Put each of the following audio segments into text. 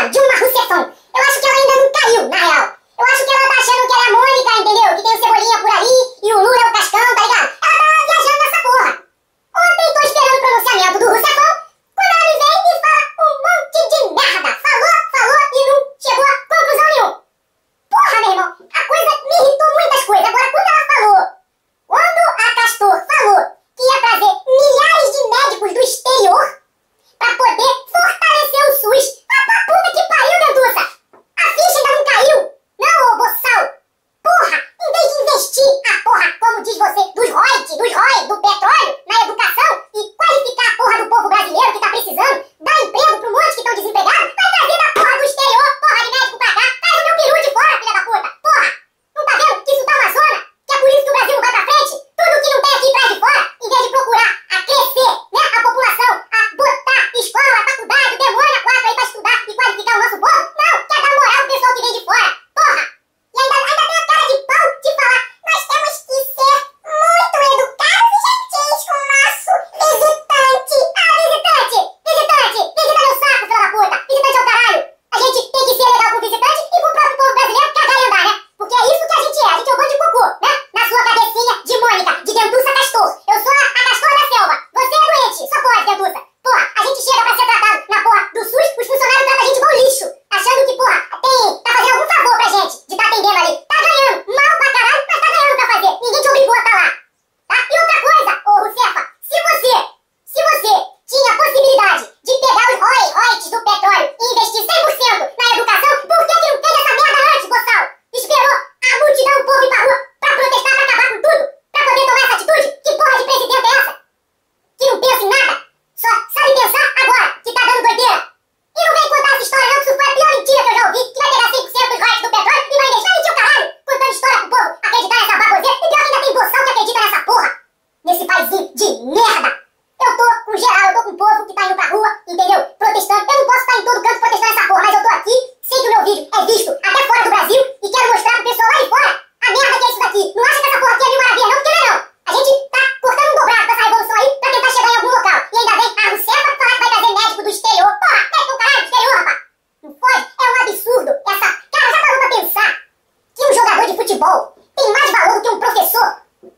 Bolsonaro, Dilma Rousseff. Eu acho que ela ainda não caiu, na real. Eu acho que ela tá achando que ela é a Mônica, entendeu? Que tem o Cebolinha por ali e o Lula é o Cascão, tá ligado? Ela tá viajando nessa porra. Ontem tô esperando o pronunciamento do Rousseff, quando ela me vem e fala um monte de merda. Falou e não chegou a conclusão nenhuma. Porra, meu irmão, a coisa me irritou muitas coisas. Agora, quando a Castor falou que ia trazer milhares de médicos do exterior pra poder fortalecer o SUS, pra puta que pariu, Dentuça! A ficha ainda não caiu! Não, ô boçal! Porra, em vez de investir a porra, como diz você, dos ROI, do petróleo, na educação e qualificar a porra do povo brasileiro que tá precisando, dar emprego pro monte que estão desempregados, vai trazer da porra do exterior, porra de médico pra cá, traz o meu peru de fora, filha da puta! Porra! Não tá vendo que isso tá uma zona? Que é por isso que o Brasil não vai pra frente? Tudo que não tem aqui traz de fora, em vez de procurar a crescer, né, a população, a botar escola, faculdade, demônio a quatro aí pra estudar e qualificar o nosso povo, não, quer dar moral pro pessoal que vem de fora, porra! E ainda tem a cara de pau de falar, nós temos que ser muito educados e gentis com o nosso visitante. Ah, visitante, visita meu saco, filha da puta, visitante é o caralho. A gente tem que ser legal com o visitante e com o próprio povo brasileiro cagar e andar, né? Porque é isso que a gente é um bando de cocô, né? Na sua cabecinha de Mônica, de Dentuça Castor. Eu sou a Castor da selva, você é doente, só pode, Dentuça. Porra, a gente chega pra ser tratado na porra do SUS, os funcionários tratam a gente igual lixo, achando que, porra, tá fazendo algum favor pra gente, de tá atendendo ali. Tá ganhando mal pra caralho, mas tá ganhando pra fazer. Ninguém te obrigou a tá lá. Tá? E outra coisa, ô Rousseff, se você tinha a possibilidade de pegar os royalties do petróleo e investir 100% na educação, por que não fez essa merda antes, boçal? Esperou a multidão, o povo ir pra rua pra protestar, pra acabar com tudo, pra poder tomar essa atitude? Que porra de presidente é essa? Que não pensa em nada? Só sabe pensar agora, que tá dando doideira. E não vem contar essa história não, que isso foi a pior mentira que eu já ouvi, que vai pegar 100% dos royalties do petróleo e vai deixar mentir o caralho, contando história pro povo acreditar nessa baboseira. E pior que ainda tem boçal que acredita nessa porra, nesse paizinho de merda. Eu tô com geral, eu tô com o povo que tá indo pra rua, entendeu? Protestando. Eu não posso estar em todo canto protestando essa porra, mas eu tô aqui, sei que o meu vídeo é visto até fora do Brasil e quero mostrar pro pessoal lá de fora a merda que é isso daqui. Não acha que essa porra aqui é mil maravilha não? Porque não é não. A gente tá cortando um dobrado com essa revolução aí pra tentar chegar em algum local. E ainda vem a Rousseff falar que vai trazer médico do exterior. Porra, médico do caralho do exterior, rapaz. Não pode? É um absurdo. Essa... Cara, já parou pra pensar que um jogador de futebol tem mais valor do que um professor?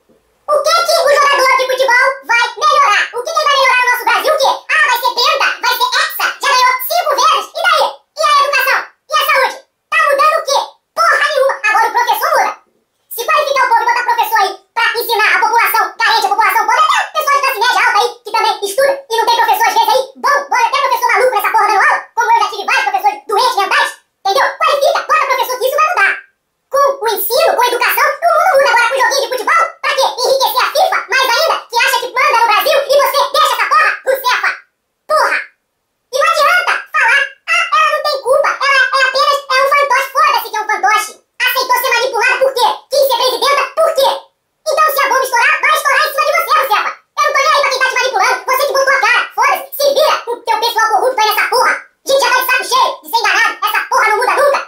O que o jogador de futebol vai melhorar? O que ele vai melhorar no nosso Brasil? O quê? Ah, vai ser penta? Vai ser hexa? Já ganhou 5 vezes? E daí? E a educação? E a saúde? Tá mudando o quê? Porra nenhuma! Agora o professor muda. Se qualificar o povo e botar professor aí pra ensinar a população carente, a população pobre, até o pessoal de classe média alta aí, que também estuda e não tem professor às vezes aí, bom, até professor maluco nessa porra dando aula, como eu já tive vários professores doentes mentais, entendeu? Qualifica, bota professor que isso vai mudar. Com o ensino, com a educação, o mundo muda. Agora com o joguinho de futebol, pra quê? Enriquecer a FIFA, mais ainda, que acha que manda no Brasil e você deixa essa porra, Rousseff. Porra! E não adianta falar, ela não tem culpa, ela apenas é um fantoche, foda-se que é um fantoche. Aceitou ser manipulada por quê? Quis ser presidenta por quê? Então se a bomba estourar, vai estourar em cima de você, Rousseff. Eu não tô nem aí pra quem tá te manipulando, você que botou a cara, foda-se, se vira com o teu pessoal corrupto aí nessa porra. A gente já tá de saco cheio de ser enganado, essa porra não muda nunca.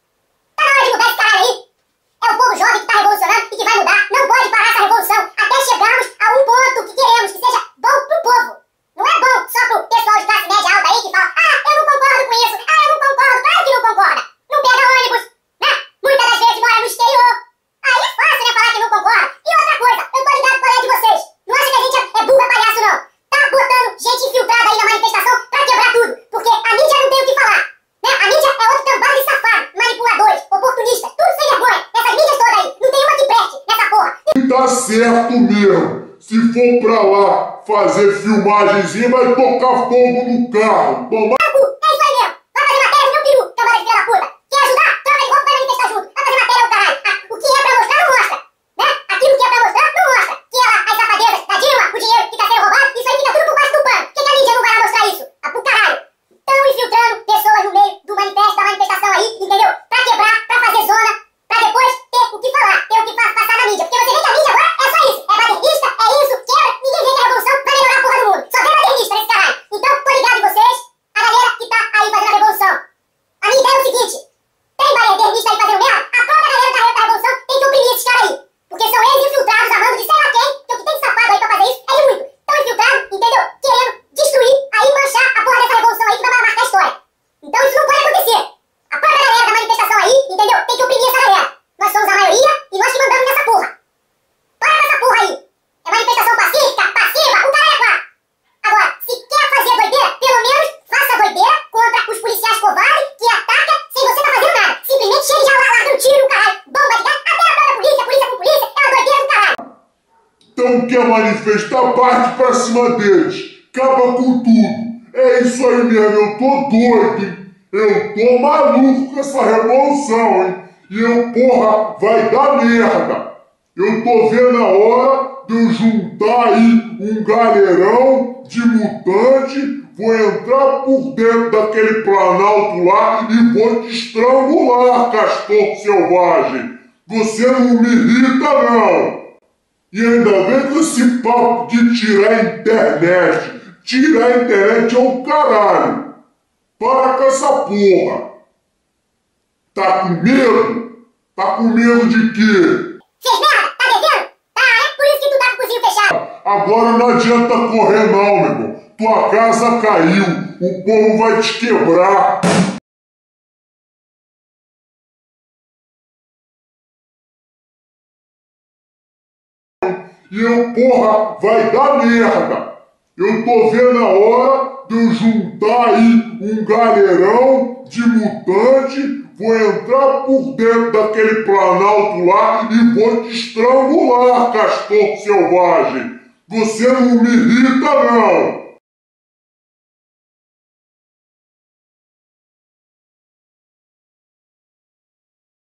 Tá na hora de mudar esse caralho aí. É o povo jovem que tá revolucionando e que vai mudar. Não pode parar essa revolução até chegarmos a um ponto que queremos que seja bom pro povo. Não é bom só pro pessoal de classe média alta aí que fala, eu não concordo com isso, eu não concordo, claro que não concorda. Não pega ônibus, né? Muitas das vezes mora no exterior. Aí é fácil, né, falar que não concorda. E outra coisa, eu tô ligado qual é de vocês. Não acha que a gente é burra palhaço, não. Tá botando gente infiltrada aí na manifestação pra quebrar tudo. Porque a mídia não tem o que falar. Né? A mídia é outro cambado de safado, manipuladores, oportunistas, tudo sem vergonha. Essas mídias todas aí, não tem uma que preste nessa porra. E tá certo mesmo. Se for pra lá fazer filmagenzinha, vai tocar fogo no carro. Tomar... É isso aí mesmo. Vai fazer matéria do meu peru, cambada de filha da puta. Quer ajudar? Troca de roupa pra manifestar junto. Vai fazer matéria, o caralho. O que é pra mostrar, não mostra. Né? Aquilo que é pra mostrar, não mostra. Que ela, as safadezas da Dilma, o dinheiro que tá sendo roubado, isso aí fica tudo por baixo do pano. Por que a mídia não vai lá mostrar isso? Pro caralho. Estão infiltrando pessoas no meio do manifesto, da manifestação aí, entendeu? Pra quebrar, pra fazer zona, pra depois ter o que falar, ter o que passar na mídia. Porque você vê que a mídia agora é só isso. É badernista, é isso, quebra, ninguém vê que a revolução vai melhorar a porra do mundo. Só vê badernista nesse caralho. Então, tô ligado em vocês, a galera que tá aí fazendo a revolução. A minha ideia é o seguinte, tem badernista aí fazendo merda, a própria galera da revolução tem que oprimir esses caras aí. Porque são eles infiltrados, a mando de sei lá quem, que o que tem de safado aí pra fazer isso é de muito. Estão infiltrados, entendeu? Querendo destruir, aí manchar a porra dessa revolução aí que vai marcar a história. Então isso não pode acontecer. manifestar, parte pra cima deles. Acaba com tudo. É isso aí mesmo, eu tô doido, hein? Eu tô maluco com essa revolução, hein? E eu, porra, vai dar merda. Eu tô vendo a hora de eu juntar aí um galerão de mutante, vou entrar por dentro daquele planalto lá e vou te estrangular, castor selvagem. Você não me irrita, não. E ainda vem com esse papo de tirar a internet. Tirar a internet é o caralho. Para com essa porra. Tá com medo? Tá com medo de quê? Fez merda? Tá devendo? Tá, né? Por isso que tu tá com o cozinho fechado. Agora não adianta correr não, meu irmão. Tua casa caiu. O povo vai te quebrar. E eu, porra, vai dar merda. Eu tô vendo a hora de eu juntar aí um galerão de mutante, vou entrar por dentro daquele planalto lá e vou te estrangular, castor selvagem. Você não me irrita, não.